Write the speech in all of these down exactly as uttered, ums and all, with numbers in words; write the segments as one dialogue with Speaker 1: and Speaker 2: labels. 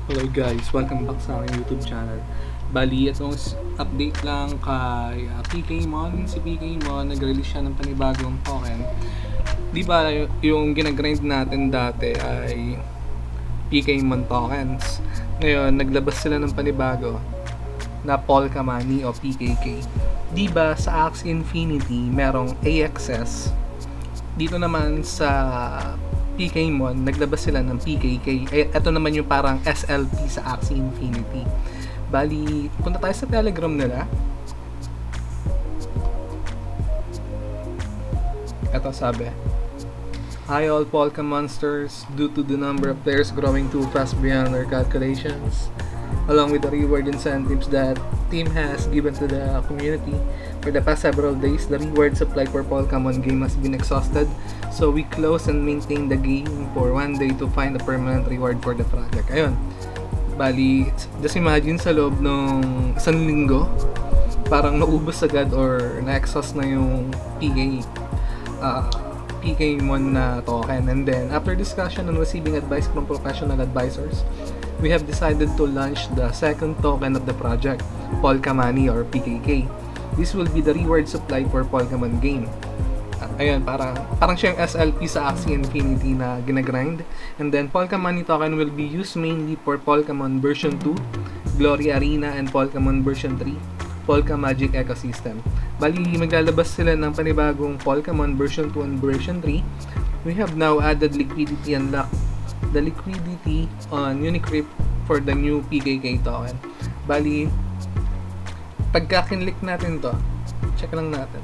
Speaker 1: Hello guys, welcome back sa aking YouTube channel. Bali, itong s- update lang kay uh, PKmon. Si PKmon, nag-release siya ng panibagong token. Di ba y- yung ginagrind natin dati ay PKmon tokens. Ngayon, naglabas sila ng panibago na Polka Money o P K K. Di ba sa Axie Infinity merong A X S? Dito naman sa PKmon, naglabas sila ng P K K. Eh, ito naman yung parang S L P sa Axie Infinity. Bali, punta tayo sa Telegram nila. Ito sabi, "Hi all Polka monsters, due to the number of players growing too fast beyond our calculations, along with the reward incentives that team has given to the community for the past several days, the reward supply for Polkamon game has been exhausted, so we close and maintain the game for one day to find a permanent reward for the project." Ayun. Bali, just imagine sa loob ng isang linggo, parang naubos agad or na-exhaust na yung P K uh, PKmon na token. And then, after discussion and receiving advice from professional advisors, we have decided to launch the second token of the project, Polka Money or P K K. This will be the reward supply for Polkamon game. Uh, ayun, parang, parang siya yung S L P sa Axie Infinity na ginagrind. And then, Polka Money token will be used mainly for Polkamon version two, Glory Arena, and Polkamon version three, Polka Magic Ecosystem. Bali, maglalabas sila ng panibagong Polkamon version two and version three. We have now added liquidity and lock the liquidity on Unicrypt for the new P K K token. Bali, pagka kinlik natin to, check lang natin.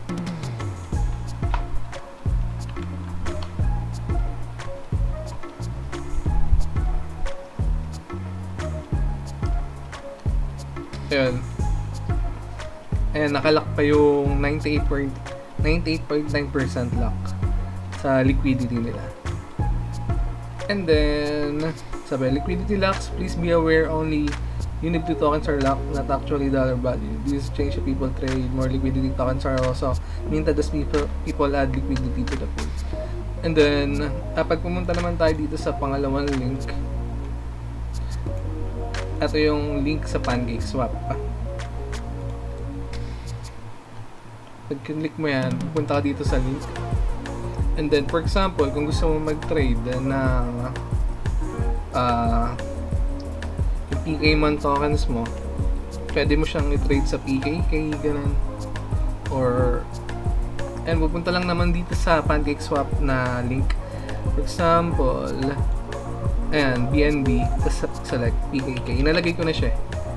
Speaker 1: Ayun. Ayan, nakalock pa yung ninety-eight point nine percent lock sa liquidity nila. And then, sabi, liquidity locks, please be aware only Unit two tokens are locked, not actually dollar value. This change the people trade. More liquidity tokens are also minted as people, people add liquidity to the pool. And then, uh, pag pumunta naman tayo dito sa pangalawang link, ito yung link sa PancakeSwap. Pag click mo yan, pupunta ka dito sa link. And then, for example, kung gusto mo mag-trade ng uh, yung PKmon tokens mo, pwede mo siyang i-trade sa P K K, ganun. Or, and pupunta lang naman dito sa PancakeSwap na link. For example, ayan, B N B, tapos select P K K. Inalagay ko na siya.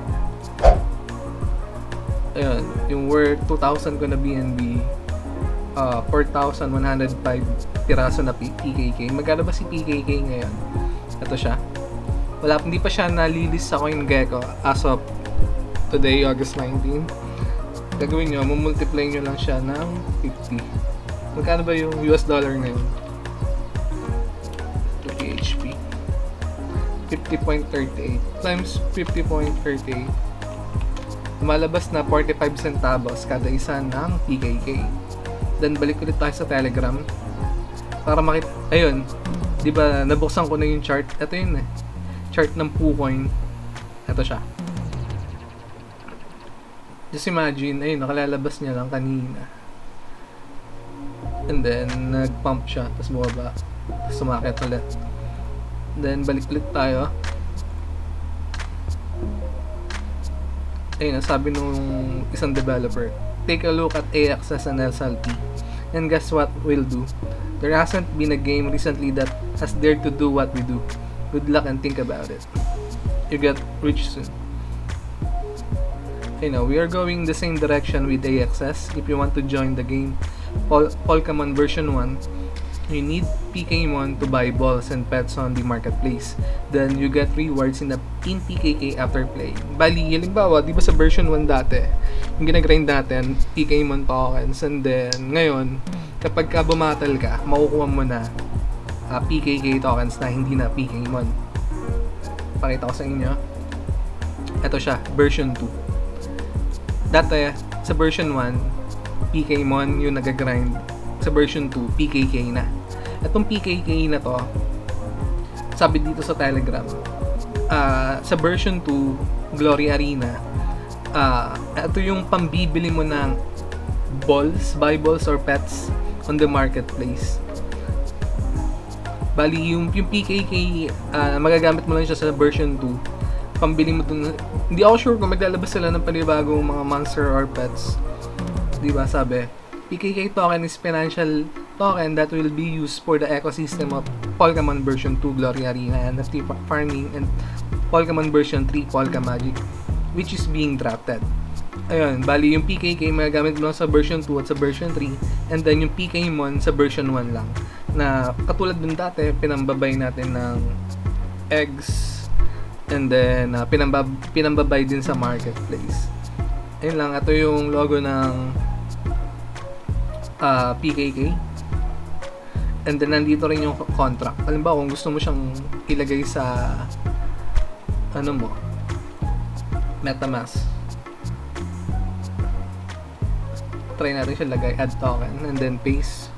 Speaker 1: Ayan, yung worth two thousand ko na B N B, uh, four thousand one hundred five piraso na P K K. Magkano ba si P K K ngayon? Ito siya. Wala, hindi pa siya nalilis sa CoinGecko as of today, August nineteenth. Gagawin nyo, mumultiply nyo lang siya ng fifty. Magkano ba yung U S dollar ngayon? P H P. fifty point three eight times fifty point three eight. Lumalabas na forty-five centavos kada isa ng P K K. Then balik ulit tayo sa Telegram para makita. Ayun, di ba nabuksan ko na yung chart. Ito yun eh, chart ng PooCoin. Ito siya. Just imagine, ayun, nakalalabas niya lang kanina. And then nag-pump siya, tapos bumaba, tapos sumakit ulit. Then balik ulit tayo. Ayun, sabi nung isang developer, take a look at A X S and S L P, and guess what we'll do? There hasn't been a game recently that has dared to do what we do. Good luck and think about it. You get rich soon. You know, we are going the same direction with A X S. If you want to join the game, Pol Polkamon version one, you need PKmon to buy balls and pets on the marketplace. Then you get rewards in the in P K K after playing. Bali, halimbawa, di ba sa version one dati, yung ginagrind natin, PKmon tokens, and then ngayon, kapag ka bumatal ka, makukuha mo na uh, P K K tokens na hindi na PKmon. Pakita ko sa inyo. Ito siya, version two. Dati, sa version one, PKmon yung nagagrind. Sa version two, P K K na. Itong P K K na to, sabi dito sa Telegram, uh, sa version two, Glory Arena, uh, ito yung pambibili mo ng balls, buy balls or pets on the marketplace. Bali, yung, yung P K K, uh, magagamit mo lang siya sa version two. Pambili mo dun. Hindi ako sure kung maglalabas sila ng panibagong mga monster or pets. Diba, sabi, P K K token is financial token that will be used for the ecosystem of Pokemon version two Glory Arena, N F T farming, and Pokemon version three Polka Magic, which is being drafted. Ayun, bali yung P K K magagamit mo lang sa version two at sa version three, and then yung P K Mon sa version one lang. Na katulad dun dati, pinambabay natin ng eggs, and then uh, pinambab pinambabay din sa marketplace. Ayun lang, ito yung logo ng uh, P K K. And then nandito rin yung contract. Alam ba, kung gusto mo siyang ilagay sa ano mo, MetaMask, try natin siya lagay, add token, and then paste.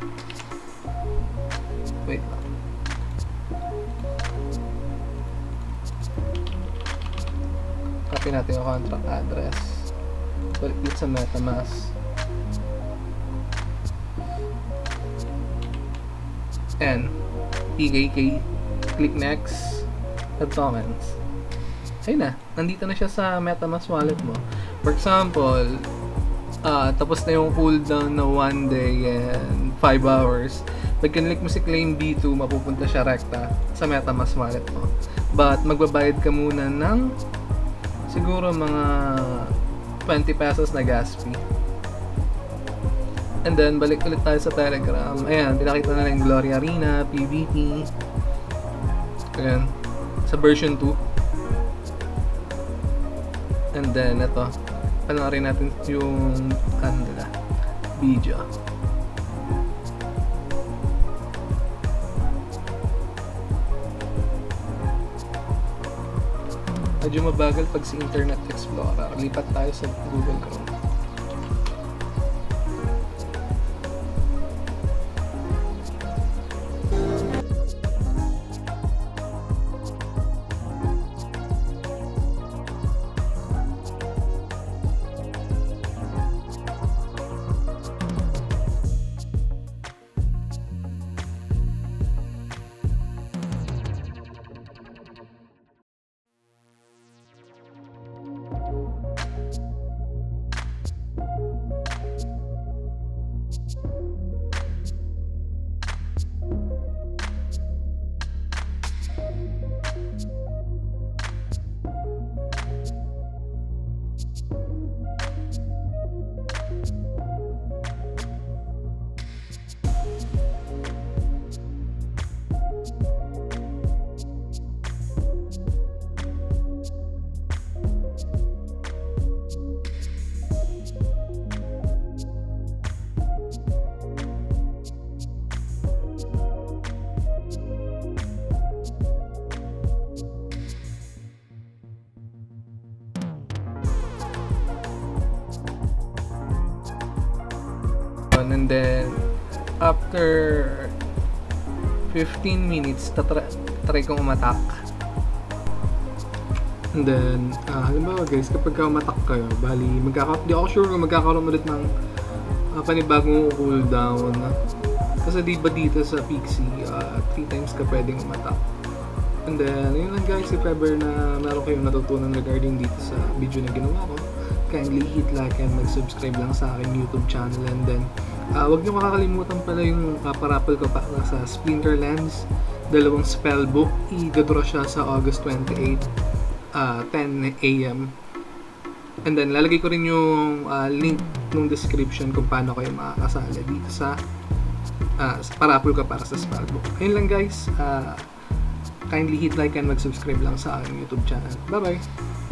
Speaker 1: Wait lang. Copy natin yung contract address. Balik dito sa MetaMask. And P K K. Click next. Add tokens. Ayun na. Nandito na siya sa MetaMask wallet mo. For example, uh, tapos na yung cooldown na one day and five hours. Pag kinlik mo si Claim B two, mapupunta siya rekta sa MetaMask wallet mo. But magbabayad ka muna ng siguro mga twenty pesos na gas fee. And then balik ulit tayo sa Telegram. Ayan, pinakita na lang Glory Arena, P V P. Ayan, sa version two. And then ito, panoorin natin yung ano nila, video. Medyo mabagal pag si Internet Explorer. Lipat tayo sa Google Chrome. And then after fifteen minutes tatry try kong umatak. And then uh, halimbawa guys, kapag ka umatak kayo, bali magkaka di ako sure kung magkakaroon ulit ng uh, panibagong cooldown, kasi di ba dito sa Pixie uh, three times ka pwedeng umatak. And then yun lang guys, if ever na meron kayong natutunan regarding dito sa video na ginawa ko, kindly hit like and mag-subscribe lang sa aking YouTube channel. And then Uh, wag niyo makakalimutan pala yung uh, parapol ko para sa Splinterlands, dalawang spellbook. I-draw siya sa August twenty-eighth, uh, ten A M And then lalagay ko rin yung uh, link ng description kung paano kayo makakasali dito sa uh, parapol ko para sa spellbook. Ayun lang guys, uh, kindly hit like and mag-subscribe lang sa aking YouTube channel. Bye bye!